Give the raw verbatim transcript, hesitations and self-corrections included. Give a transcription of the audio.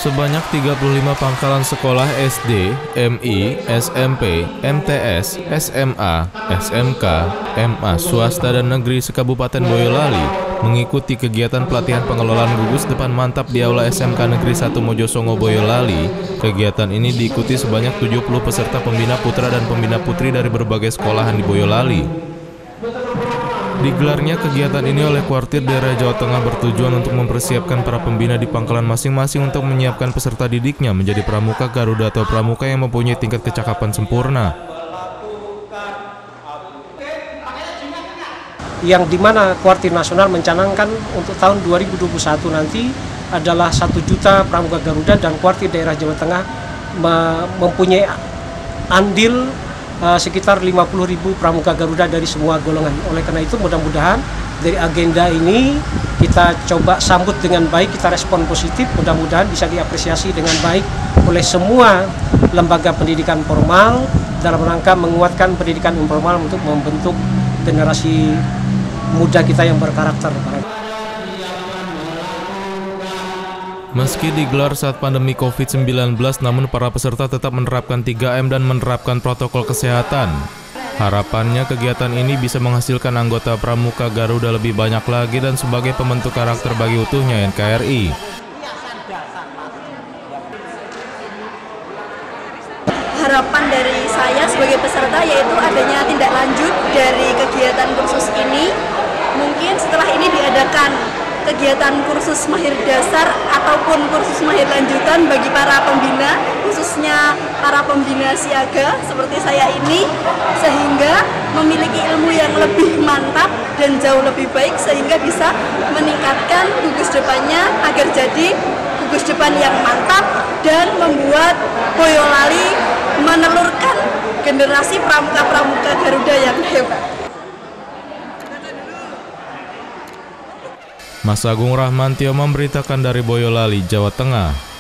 Sebanyak tiga puluh lima pangkalan sekolah S D, M I, S M P, M T S, S M A, S M K, M A swasta dan negeri se-Kabupaten Boyolali mengikuti kegiatan pelatihan pengelolaan gugus depan mantap di Aula S M K Negeri satu Mojosongo Boyolali. Kegiatan ini diikuti sebanyak tujuh puluh peserta pembina putra dan pembina putri dari berbagai sekolahan di Boyolali. Digelarnya kegiatan ini oleh Kuartir Daerah Jawa Tengah bertujuan untuk mempersiapkan para pembina di pangkalan masing-masing untuk menyiapkan peserta didiknya menjadi pramuka Garuda atau pramuka yang mempunyai tingkat kecakapan sempurna. Yang dimana Kuartir Nasional mencanangkan untuk tahun dua ribu dua puluh satu nanti adalah satu juta pramuka Garuda, dan Kuartir Daerah Jawa Tengah mempunyai andil Uh, sekitar lima puluh ribu pramuka Garuda dari semua golongan. Oleh karena itu mudah-mudahan dari agenda ini kita coba sambut dengan baik, kita respon positif, mudah-mudahan bisa diapresiasi dengan baik oleh semua lembaga pendidikan formal dalam rangka menguatkan pendidikan informal untuk membentuk generasi muda kita yang berkarakter. Meski digelar saat pandemi covid sembilan belas, namun para peserta tetap menerapkan tiga M dan menerapkan protokol kesehatan. Harapannya kegiatan ini bisa menghasilkan anggota pramuka Garuda lebih banyak lagi dan sebagai pembentuk karakter bagi utuhnya N K R I. Harapan dari saya sebagai peserta yaitu adanya tindak lanjut dari kegiatan kursus ini. Mungkin setelah ini diadakan kegiatan kursus mahir dasar ataupun kursus mahir lanjutan bagi para pembina, khususnya para pembina siaga seperti saya ini, sehingga memiliki ilmu yang lebih mantap dan jauh lebih baik sehingga bisa meningkatkan gugus depannya agar jadi gugus depan yang mantap dan membuat Boyolali menelurkan generasi pramuka-pramuka Garuda yang hebat. Mas Agung Rahmantio memberitakan dari Boyolali, Jawa Tengah.